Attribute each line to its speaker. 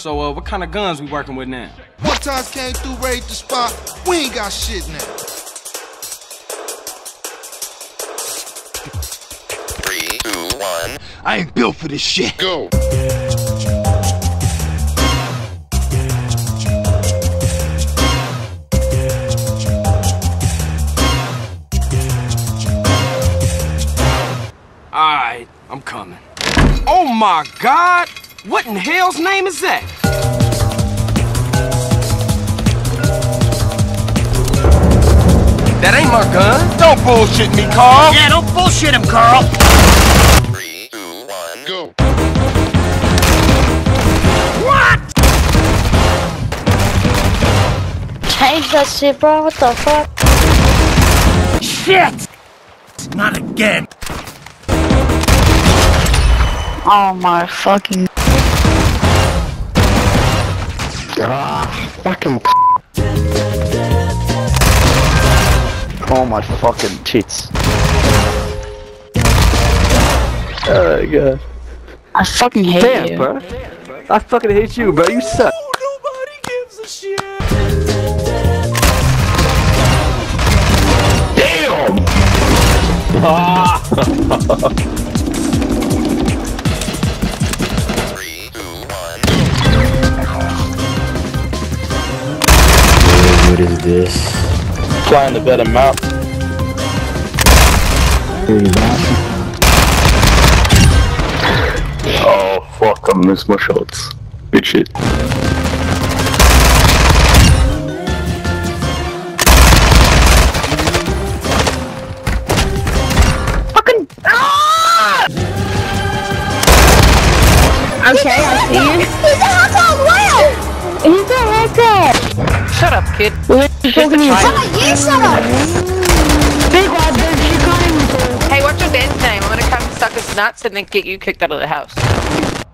Speaker 1: So, what kind of guns we working with now?
Speaker 2: One time came through, raid the spot. We ain't got shit now.
Speaker 3: 3, 2, 1.
Speaker 4: I ain't built for this shit.
Speaker 3: Go.
Speaker 1: Alright, I'm coming. Oh my God! What in hell's name is that? That ain't my gun.
Speaker 4: Don't bullshit me, Carl.
Speaker 5: Yeah, don't bullshit him, Carl.
Speaker 3: 3, 2, 1. Go.
Speaker 5: What?
Speaker 6: Change that shit, bro. What the fuck?
Speaker 5: Shit! Not again.
Speaker 6: Oh my fucking.
Speaker 7: Fucking. Oh my fucking tits. Oh my god.
Speaker 6: I fucking hate
Speaker 7: Damn,
Speaker 6: you.
Speaker 7: bro. I fucking hate you, bro. You suck.
Speaker 1: Nobody gives a shit.
Speaker 7: Damn! Ah!
Speaker 3: 3, 2, 1.
Speaker 7: What is this? Flying the better map. Oh fuck, I missed my shots. Good shit.
Speaker 6: Fucking. Ah! Okay, I see you. He's a hot dog! Wow! He's a hot dog!
Speaker 8: Shut up, kid.
Speaker 6: You shut up! Big one, bitch, you calling me?
Speaker 8: Hey, what's your dad's name? I'm gonna come suck his nuts and then get you kicked out of the house.